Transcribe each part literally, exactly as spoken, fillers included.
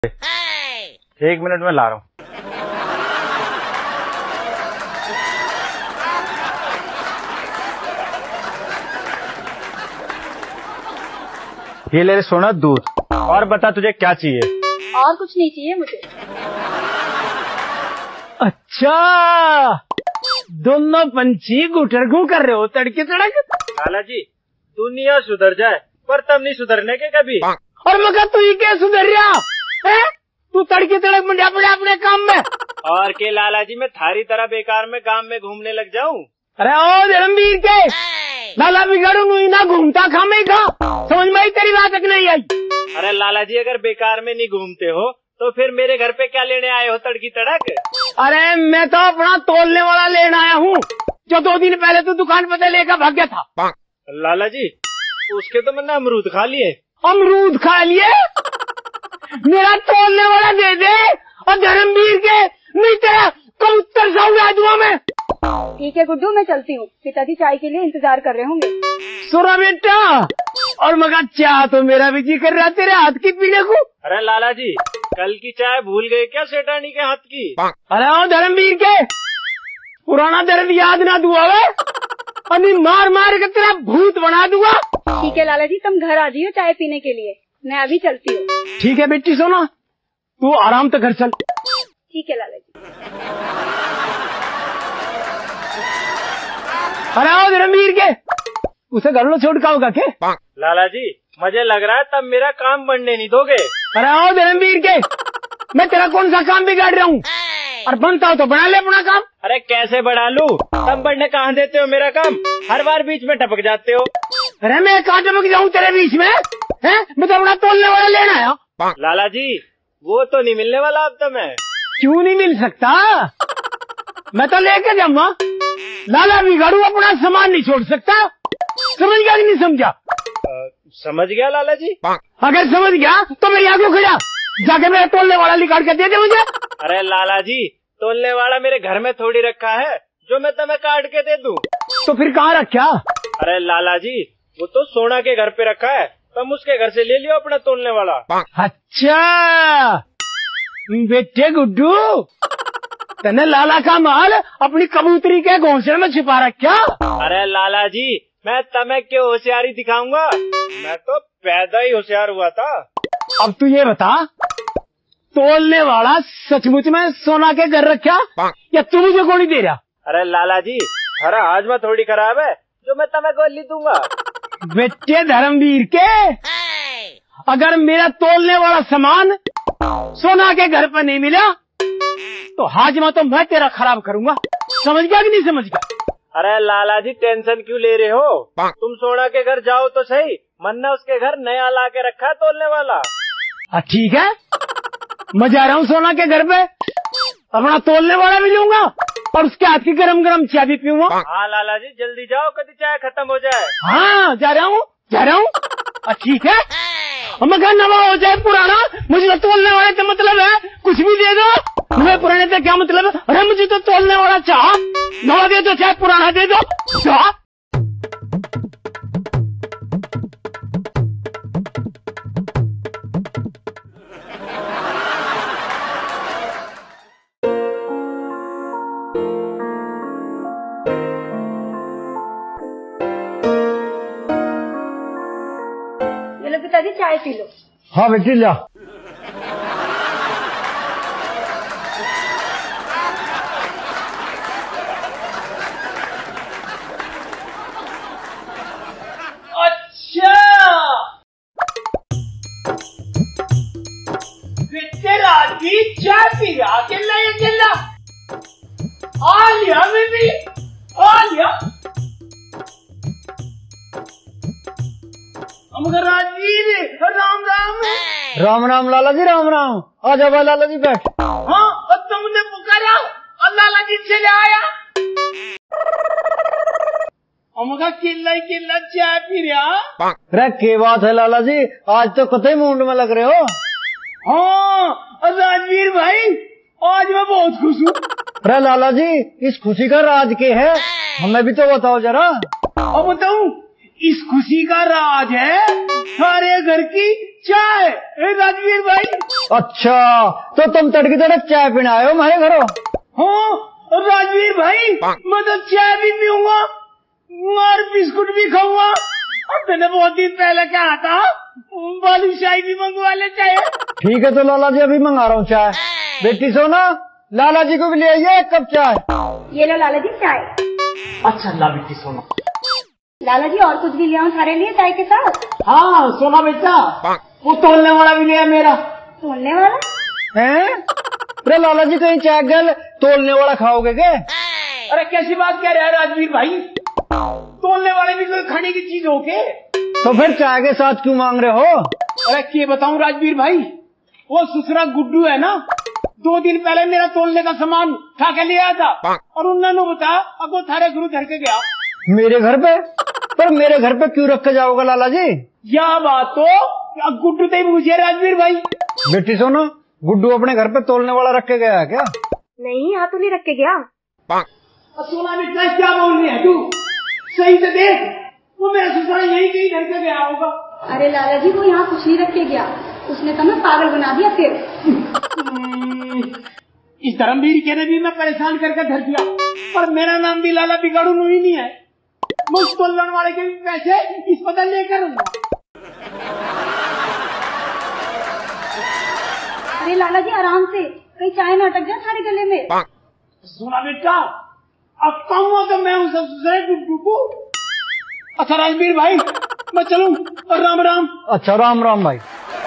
एक मिनट में ला रहा हूँ। ये ले रे सोना दूध। और बता तुझे क्या चाहिए? और कुछ नहीं चाहिए मुझे। अच्छा, दोनों पंछी गुटरगू कर रहे हो तड़के तड़क। लाला जी तू नहीं सुधर जाए, पर तब नहीं सुधरने के कभी। और मगर तू ही क्या सुधर रहा है? तू तड़के तड़क मुंडा पड़े अपने काम में। और के लाला जी मैं थारी तरह बेकार में गांव में घूमने लग जाऊं? अरे ओ धर्मवीर के लाला बिगाड़ू नहीं ना घूमता खामे खा। समझ में आई तेरी बात तक नहीं आई? अरे लाला जी अगर बेकार में नहीं घूमते हो तो फिर मेरे घर पे क्या लेने आए हो तड़की तड़क? अरे मैं तो अपना तोलने वाला लेने आया हूँ, जो दो दिन पहले तू दुकान पे लेकर भाग गया था। लाला जी उसके तो मैंने अमरूद खा लिए। अमरूद खा लिए? मेरा तोलने वाला दे दे। और धर्मवीर के नहीं तेरा कबूतर सा उड़ा दूंगा मैं। ठीक है गुड्डू, मैं चलती हूँ, पिताजी चाय के लिए इंतजार कर रहे होंगे। सुरा बेटा, और मगर चाह तो मेरा भी जी कर रहा तेरे हाथ की पीने को। अरे लाला जी कल की चाय भूल गए क्या सेठानी के हाथ की? अरे ओ धर्मवीर के पुराना दर्द याद ना दुआ वे, और मार मार के तेरा भूत बना दूंगा। ठीक है लाला जी, तुम घर आ जाइयो चाय पीने के लिए, मैं अभी चलती हूँ। ठीक है बेटी सोना, तू आराम से घर चल। ठीक है लाला जी। अरे ओ धर्मवीर के उसे घर लो छोड़ का होगा के? लाला जी मुझे लग रहा है तब मेरा काम बनने नहीं दोगे। अरे ओ धर्मवीर के मैं तेरा कौन सा काम बिगाड़ रहा हूँ? और बनता हो तो बना ले अपना काम। अरे कैसे बढ़ा लूं? तब बढ़ने कहाँ देते हो मेरा काम, हर बार बीच में टपक जाते हो। अरे मैं कहाँ टपक जाऊँ तेरे बीच में? है मैं तो अपना तोलने वाला लेना आया। लाला जी वो तो नहीं मिलने वाला अब तो। मैं क्यों नहीं मिल सकता? मैं तो लेके जाऊंगा। लाला बिगाड़ू अपना सामान नहीं छोड़ सकता। समझ गया कि नहीं समझा? आ, समझ गया लाला जी। अगर समझ गया तो मेरी आंखों खड़ा जाके मेरा तोलने वाला निकाल के दे दे मुझे। अरे लाला जी तोलने वाला मेरे घर में थोड़ी रखा है जो मैं तुम्हें काट के दे दूं। तो फिर कहाँ रखा? अरे लाला जी वो तो सोना के घर पे रखा है, तुम उसके घर से ले लियो अपना तोलने वाला। अच्छा बेटे गुड्डू, तने लाला का माल अपनी कबूतरी के घोंसले में छिपा रखा? अरे लाला जी मैं तुम्हें क्यों होशियारी दिखाऊंगा, मैं तो पैदा ही होशियार हुआ था। अब तू ये बता, तोलने वाला सचमुच में सोना के घर रखा या तू मुझे गोली दे रहा? अरे लाला जी हरा हाजमा थोड़ी खराब है जो मैं तुम्हें गोली दूंगा। बेटे धर्मवीर के, अगर मेरा तोलने वाला सामान सोना के घर पर नहीं मिला तो हाजमा तो मैं तेरा खराब करूंगा। समझ गया कि नहीं समझ गया? अरे लाला जी टेंशन क्यों ले रहे हो? तुम सोना के घर जाओ तो सही, मन्ना उसके घर नया ला के रखा है तोलने वाला। ठीक है, मैं जा रहा हूँ सोना के घर पे, अपना तोलने वाला भी लूंगा और उसके हाथ की गरम गरम चाय भी पीऊंगा। हाँ लाला जी जल्दी जाओ कभी चाय खत्म हो जाए। हाँ जा रहा हूँ जा रहा हूँ। ठीक है, मगर नवा हो जाए पुराना, मुझे तो तोलने वाले तो मतलब है कुछ भी दे दो, मैं पुराने से क्या मतलब है? अरे मुझे तो तोलने वाला चाह, नवा दे दो चाहे पुराना दे दो चाह। पिताजी चाय पी लो। हाँ बेटी ला। अच्छा बेटे रात की चाय पी रहा अकेला अकेला? आ लिया बेबी आ लिया। मगर राजीव राम राम। राम राम लाला जी राम राम। आ जाओ भाई लाला जी बैठ। हाँ और तुमने पुकारा और लाला जी से ले आया। मगर किल्ला किल्ला चाय पी रहा। अरे क्या बात है लाला जी, आज तो कतई मूड में लग रहे हो। हाँ और राजवीर भाई आज मैं बहुत खुश हूँ। अरे लाला जी इस खुशी का राज क्या है, हमें भी तो बताओ जरा। और बताऊं, इस खुशी का राज है सारे घर की चाय। ए राजवीर भाई। अच्छा, तो तुम तड़की तड़क चाय पीने आए हो हमारे घरों? हाँ राजवीर भाई, मैं तो चाय भी पीऊंगा और बिस्कुट भी खाऊंगा। और मैंने बहुत दिन पहले कहा था बालूशाही भी मंगवा ले चाय। ठीक है, तो लाला जी अभी मंगा रहा हूँ चाय। बेटी सोना, लाला जी को भी ले आइए एक कप चाय। ये लो लाला जी चाय। अच्छा ला बेटी सोना। लाला जी और कुछ भी ले आऊं सारे लिए चाय के साथ? हाँ सोना बेटा, वो तोलने वाला भी लिया मेरा। तोलने वाला हैं? अरे लाला जी कहीं चाय गल तोलने वाला खाओगे क्या? अरे कैसी बात कह रहे हैं राजवीर भाई, तोलने वाले भी कोई खाने की चीज हो के? तो फिर चाय के साथ क्यों मांग रहे हो? अरे क्या बताऊं राजवीर भाई, वो ससुरा गुड्डू है ना, दो दिन पहले मेरा तोलने का सामान उठा के ले आया था और उन्होंने बताया अब वो थारे गुरु धर के गया। मेरे घर पे? पर मेरे घर पे क्यों रख के जाओगे लाला जी? यह बात तो गुड्डू से ही पूछिए राजवीर भाई। बेटी सोना, गुड्डू अपने घर पे तोलने वाला रख के गया है क्या? नहीं, यहाँ तो नहीं रख के गया। सोना बेटा क्या बोल रही है तू? सही से देख, वो मेरा ससुरा यही कहीं धर के गया होगा। अरे लाला जी वो यहाँ कुछ नहीं रख के गया, उसने तो मैं पागल बना दिया। फिर इस धर्मवीर के ने भी मैं परेशान करके धर दिया, पर मेरा नाम भी लाला बिगाड़ू ही नहीं है। मुझ तोलन वाले के भी पैसे इस पता लेकर। अरे लाला जी आराम से, कहीं चाय न अटक जाए सारे गले में। सुना बेटा, अब कहूँगा तो मैं उस ससुरे गुड्डू को। अच्छा राजवीर भाई मैं चलूं, और राम राम। अच्छा राम राम भाई।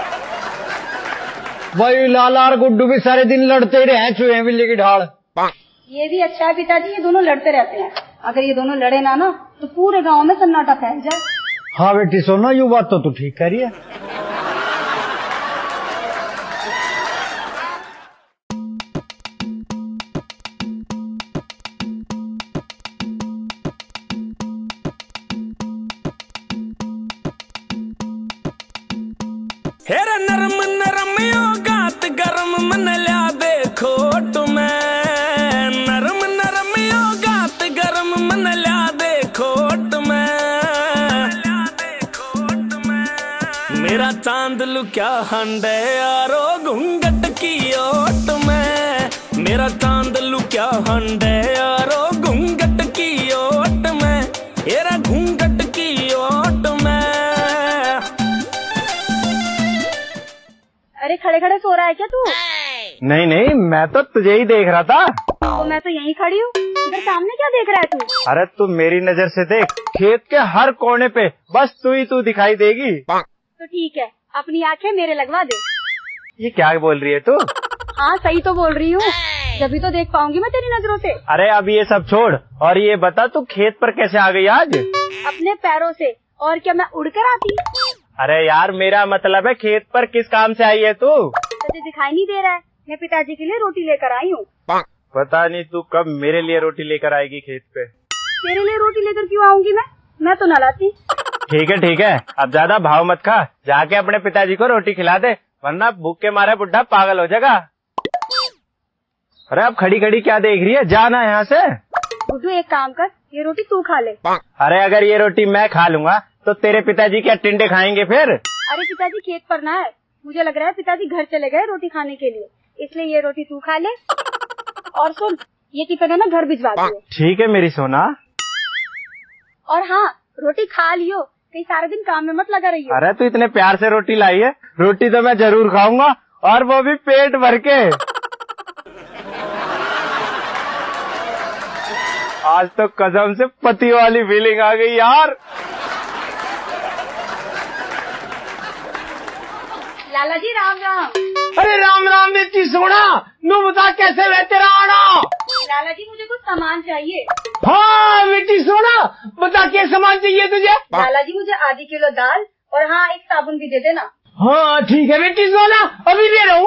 वही लाला और गुड्डू भी सारे दिन लड़ते ही रहे चूहे बिल्ली की ढाल। ये भी अच्छा है पिताजी, ये दोनों लड़ते रहते हैं। अगर ये दोनों लड़े ना ना तो पूरे गांव में सन्नाटा फैल जाए। हाँ बेटी सोना, यू बात तो तू ठीक कह रही है। हेरा नरम नरम यो गात गरम मन लिया देखो तुम्हें, नरम नरम यो गात गरम मन लिया देखो तुम्हें, मेरा चांद लुक्या हंडे यारो घूंघट की ओट में, मेरा चांद लुक्या हंडे यारो घूंघट की ओट में, हेरा घूंघट की ओट में। अरे खड़े खड़े सो रहा है क्या तू? नहीं नहीं, मैं तो तुझे ही देख रहा था। तो मैं तो यहीं खड़ी हूँ, इधर सामने क्या देख रहा है तू? अरे तू मेरी नजर से देख, खेत के हर कोने पे बस तू ही तू दिखाई देगी। तो ठीक है, अपनी आंखें मेरे लगवा दे। ये क्या बोल रही है तू? हाँ सही तो बोल रही हूँ, जब तो देख पाऊंगी मैं तेरी नजरों से। अरे अब ये सब छोड़ और ये बता तू खेत पर कैसे आ गई आज? अपने पैरों से, और क्या मैं उड़कर आती? अरे यार मेरा मतलब है खेत पर किस काम से आई है तू? तुझे दिखाई नहीं दे रहा है, मैं पिताजी के लिए रोटी लेकर आई हूँ। पता नहीं तू कब मेरे लिए रोटी लेकर आएगी खेत पे। तेरे लिए रोटी लेकर क्यों आऊंगी मैं? मैं तो न लाती। ठीक है ठीक है, अब ज्यादा भाव मत खा, जाके अपने पिताजी को रोटी खिला दे, वरना भूख के मारे बुढ़ा पागल हो जाएगा। अरे अब खड़ी खड़ी क्या देख रही है, जाना यहाँ से। गुड्डू एक काम कर, ये रोटी तू खा ले। अरे अगर ये रोटी मैं खा लूंगा तो तेरे पिताजी क्या टिंडे खाएंगे फिर? अरे पिताजी खेत पर ना है, मुझे लग रहा है पिताजी घर चले गए रोटी खाने के लिए, इसलिए ये रोटी तू खा ले। और सुन, ये टिफिन है ना घर भिजवा दियो। ठीक है मेरी सोना। और हाँ, रोटी खा लियो, कहीं सारे दिन काम में मत लगा रहियो। अरे तू इतने प्यार से रोटी लाई है, रोटी तो मैं जरूर खाऊंगा, और वो भी पेट भर के। आज तो कसम से पति वाली फीलिंग आ गई यार। लाला जी राम राम। अरे राम राम बेटी सोना, नू बता कैसे हुआ तेरा आना? लाला जी मुझे कुछ सामान चाहिए। हाँ बेटी सोना, बता क्या सामान चाहिए तुझे? लाला जी मुझे आधी किलो दाल, और हाँ एक साबुन भी दे देना। हाँ ठीक है बेटी सोना, अभी दे रहा हूँ।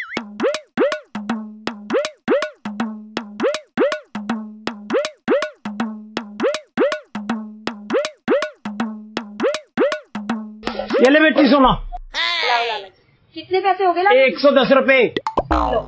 ये ले बेटी सोना। लाओ लाला जी, कितने पैसे हो गए लाला? एक सौ दस रुपए। लो।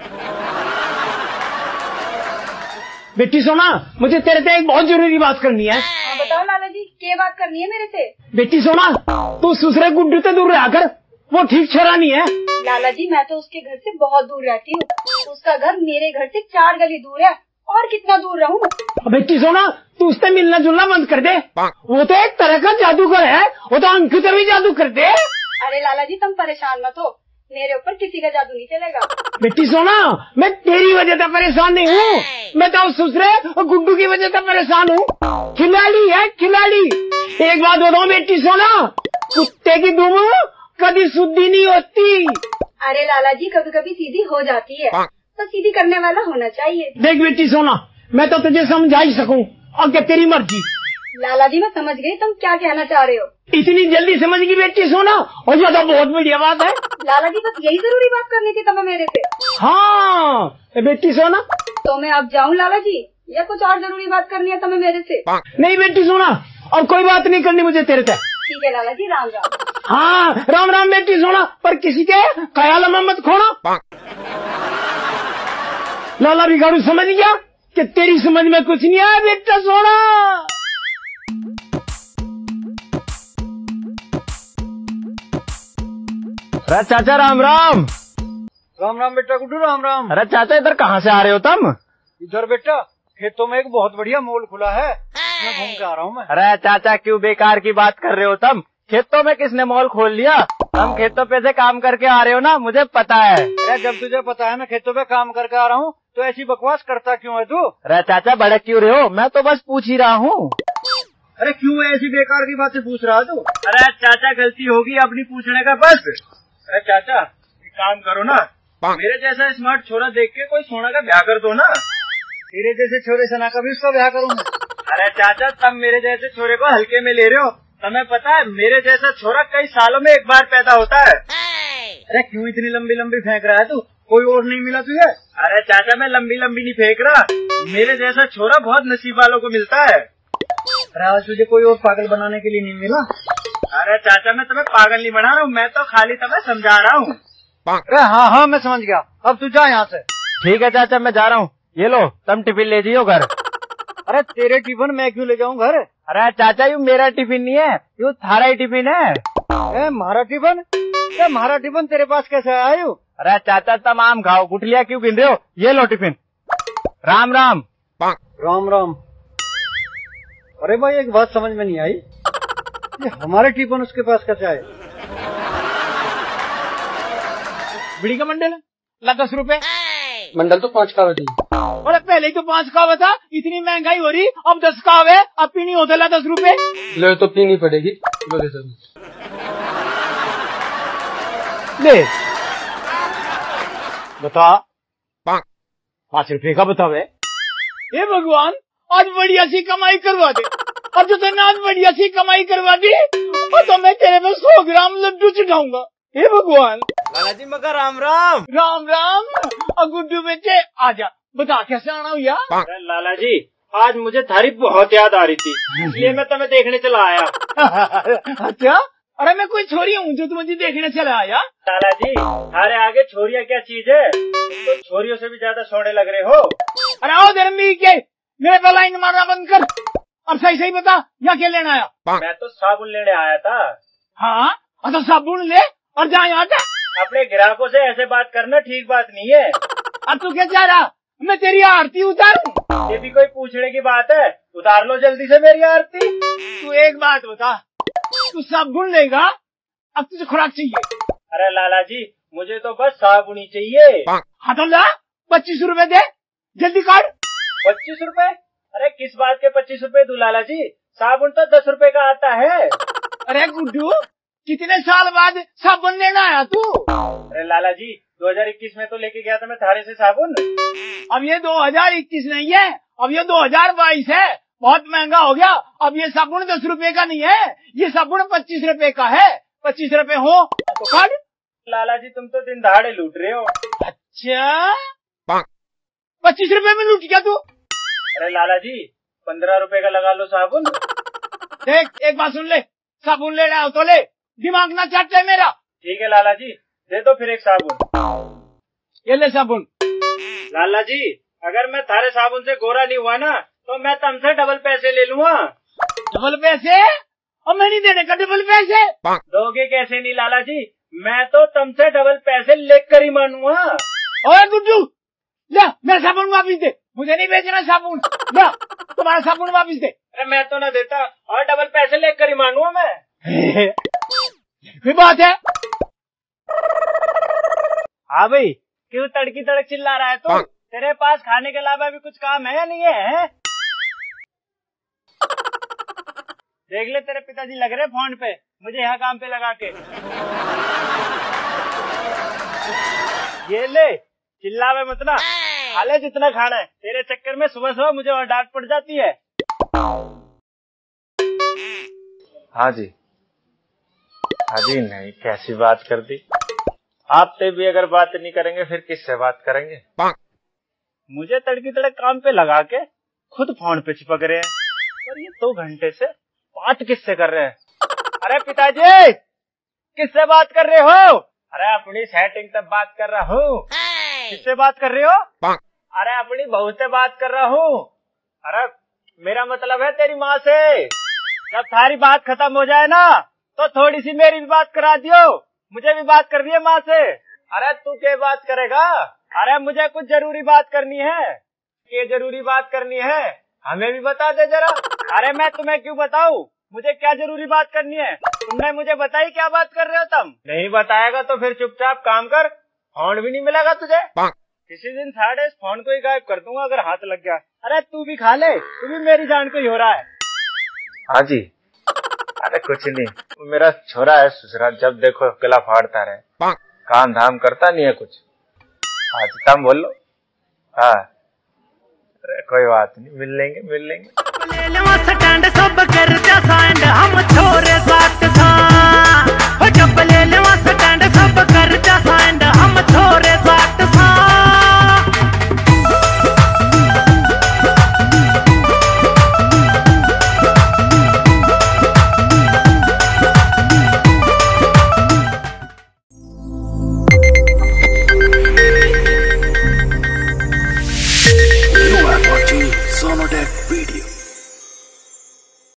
बेटी सोना, मुझे तेरे से एक बहुत जरूरी बात करनी है। हाँ बताओ लाला जी, क्या बात करनी है मेरे से? बेटी सोना, तू ससुरे गुड्डू से दूर रहा कर, वो ठीक छोरा नहीं है। लाला जी मैं तो उसके घर से बहुत दूर रहती हूँ, उसका घर मेरे घर से चार गली दूर है, और कितना दूर रहूँ। बेटी सोना तू उससे मिलना जुलना बंद कर दे, वो तो एक तरह का जादूगर है, वो तो अंकित भी जादू कर दे। अरे लाला जी तुम परेशान मत हो, मेरे ऊपर किसी का जादू नहीं चलेगा। बेटी सोना मैं तेरी वजह से परेशान नहीं हूँ, मैं तो सुसरे और गुड्डू की वजह से परेशान हूँ। खिलाड़ी है खिलाड़ी। एक बात बताओ बेटी सोना, कुत्ते की दुम कभी शुद्धि नहीं होती। अरे लाला जी कभी कभी सीधी हो जाती है, तो सीधी करने वाला होना चाहिए। देख बेटी सोना मैं तो तुझे समझा ही सकूं, और क्या तेरी मर्जी। लाला जी मैं समझ गई तुम क्या कहना चाह रहे हो। इतनी जल्दी समझ गई बेटी सोना, और ये तो बहुत बढ़िया बात है। लाला जी बस यही जरूरी बात करनी थी तुम्हें मेरे से। हाँ बेटी सोना। तो मैं अब जाऊँ लाला जी, या कुछ और जरूरी बात करनी है तुम्हें मेरे से? नहीं बेटी सोना और कोई बात नहीं करनी मुझे तेरे से। ठीक है लाला जी, राम राम। हाँ राम राम बेटी सोना, पर किसी के ख्याल में मत खोना। लाला बिगाड़ू समझ गया कि तेरी समझ में कुछ नहीं आया बेटा सोना। अरे चाचा राम राम। राम राम बेटा गुड्डू, राम राम। अरे चाचा इधर कहाँ से आ रहे हो तुम? इधर बेटा खेतों में एक बहुत बढ़िया मॉल खुला है, मैं घूम के आ रहा हूँ मैं। अरे चाचा क्यों बेकार की बात कर रहे हो तुम? खेतों में किसने मॉल खोल लिया? हम खेतों पे से काम करके आ रहे हो ना, मुझे पता है। अरे जब तुझे पता है मैं खेतों पे काम करके आ रहा हूँ तो ऐसी बकवास करता क्यों है तू? अरे चाचा भड़क क्यों रहे हो? मैं तो बस पूछ ही रहा हूँ। अरे क्यों ऐसी बेकार की बातें पूछ रहा तू? अरे चाचा गलती होगी अपनी पूछने का बस। अरे चाचा एक काम करो ना, मेरे जैसा स्मार्ट छोरा देख के कोई सोना का ब्याह कर दो ना। तेरे जैसे छोरे से ना कभी उसका ब्याह करूँ। अरे चाचा तुम मेरे जैसे छोरे को हल्के में ले रहे हो। तुम्हें पता है मेरे जैसा छोरा कई सालों में एक बार पैदा होता है। अरे क्यों इतनी लंबी लंबी फेंक रहा है तू? कोई और नहीं मिला तुझे? अरे चाचा मैं लंबी लंबी नहीं फेंक रहा, मेरे जैसा छोरा बहुत नसीब वालों को मिलता है। अरे आज तुझे कोई और पागल बनाने के लिए नहीं मिला। अरे चाचा मैं तुम्हें पागल नहीं बना रहा हूँ, मैं तो खाली तुम्हें समझा रहा हूँ। अरे हाँ हाँ मैं समझ गया, अब तू जा यहाँ से। ठीक है चाचा मैं जा रहा हूँ, ये लो तुम टिफिन ले जाइयो घर। अरे तेरे टिफिन मैं क्यों ले जाऊँ घर? अरे चाचा यू मेरा टिफिन नहीं है, यू थारा ही टिफिन है। ए, मारा टिफिन? ए, मारा टिफिन तेरे पास कैसे आया यू? अरे चाचा तुम आम खाओ, गुठलिया क्यों गिन रहे हो? ये लो टिफिन। राम राम। राम राम। अरे भाई एक बात समझ में नहीं आई, ये हमारे टिफिन उसके पास कैसे आए? बीड़ी का मंडल है, ला दस रुपए। मंडल तो पाँच का होती। अरे पहले ही तो पाँच का था, इतनी महंगाई हो रही, अब दस का है, अब पीनी होता ला दस रुपए। ले तो पीनी पड़ेगी, लो दे दो। ले बता, पाँच रुपए का बतावे। हे भगवान आज बढ़िया सी कमाई करवा दे, अब जो तेने आज बढ़िया सी कमाई करवा दी और तो मैं तेरे पे सौ ग्राम लड्डू चढ़ाऊंगा। हे भगवान। लाला जी मगर राम राम। राम राम। और गुड्डू बेटे आजा, बता कैसे आना हुआ? अरे लाला जी आज मुझे थारी बहुत याद आ रही थी, इसलिए मैं तुम्हें देखने चला आया। अच्छा, अरे मैं कोई छोरी हूँ जो तुम मुझे देखने चला आया? लाला जी थारे आगे छोरिया क्या चीज है, तुम तो छोरियों से भी ज्यादा सोने लग रहे हो। अरे आओ धर्मी के, मेरे पे लाइन मारना बंद कर और सही सही बता यहाँ क्या लेना आया? मैं तो साबुन लेने आया था। हाँ तो साबुन ले और जा यहाँ से। अपने ग्राहकों से ऐसे बात करना ठीक बात नहीं है। अब तू क्या चाह रहा, मैं तेरी आरती उतारूं? ये भी कोई पूछने की बात है? उतार लो जल्दी से मेरी आरती। तू एक बात बता, तू साबुन लेगा अब तुझे खुराक चाहिए? अरे लाला जी मुझे तो बस साबुन ही चाहिए। हाँ तो ला पच्चीस रुपए दे, जल्दी काट। पच्चीस रुपए? अरे किस बात के पच्चीस रुपए दूं लाला जी, साबुन तो दस रुपए का आता है। अरे गुड्डू कितने साल बाद साबुन लेना आया तू? अरे लाला जी दो हज़ार इक्कीस में तो लेके गया था मैं थारे से साबुन। अब ये दो हज़ार इक्कीस नहीं है, अब ये दो हज़ार बाईस है, बहुत महंगा हो गया। अब ये साबुन दस रुपए का नहीं है, ये साबुन पच्चीस रुपए का है। पच्चीस रुपए हो तो काट। लाला जी तुम तो दिन दहाड़े लूट रहे हो। अच्छा पच्चीस रुपए में लूट गया तू? अरे लाला जी पंद्रह रुपए का लगा लो साबुन। देख एक बात सुन ले, साबुन ले रहा हो तो ले, दिमाग ना चाटे मेरा। ठीक है लाला जी दे दो फिर एक साबुन। ये ले साबुन। लाला जी अगर मैं थारे साबुन से गोरा नहीं हुआ ना तो मैं तुमसे डबल पैसे ले लूंगा। डबल पैसे? और मैं नहीं देने का डबल पैसे। दोगे कैसे नहीं लाला जी, मैं तो तुमसे डबल पैसे लेकर ही मानूंगा। ओए गुड्डू, ले मेरा साबुन वापिस दे, मुझे नहीं बेचना साबुन। ले तुम्हारा साबुन वापिस दे। अरे मैं तो ना देता और डबल पैसे लेकर ही मानूंगा मैं। फिर बात है। हाँ भाई, क्यों तड़की तड़क चिल्ला रहा है तू? तेरे पास खाने के अलावा भी कुछ काम है या नहीं है? देख ले तेरे पिताजी लग रहे फोन पे, मुझे यहाँ काम पे लगा के। ये ले, चिल्लावे मत ना, खा ले जितना खाना है। तेरे चक्कर में सुबह सुबह मुझे और डांट पड़ जाती है। हाँ जी, हाँ जी, नहीं कैसी बात कर दी। आपसे भी अगर बात नहीं करेंगे फिर किससे बात करेंगे? मुझे तड़की तड़क काम पे लगा के खुद फोन पे चिपक रहे हैं और ये दो घंटे से बात किससे कर रहे हैं? अरे पिताजी, किससे बात कर रहे हो? अरे अपनी सेटिंग तक बात कर रहा हूँ। किससे बात कर रहे हो? अरे अपनी बहू से बात कर रहा हूँ। अरे मेरा मतलब है तेरी माँ से। जब सारी बात खत्म हो जाए ना तो थोड़ी सी मेरी भी बात करा दियो। मुझे भी बात करनी है माँ से। अरे तू क्या बात करेगा? अरे मुझे कुछ जरूरी बात करनी है। ये जरूरी बात करनी है, हमें भी बता दे जरा। अरे मैं तुम्हें क्यों बताऊं? मुझे क्या जरूरी बात करनी है? तुमने मुझे बताई क्या बात कर रहे हो तुम? नहीं बताएगा तो फिर चुपचाप काम कर, फोन भी नहीं मिलेगा तुझे। किसी दिन साढ़े इस फोन को ही गायब कर दूंगा अगर हाथ लग गया। अरे तू भी खा ले, तू भी मेरी जान को ही हो रहा है। हाँ जी, अरे कुछ नहीं, मेरा छोरा है ससुरा, जब देखो गला फाड़ता रहे, काम धाम करता नहीं है कुछ। आज काम बोल लो। हाँ, अरे कोई बात नहीं, मिल लेंगे मिल लेंगे। स्टैंड सब कर हम छोरे साथ सा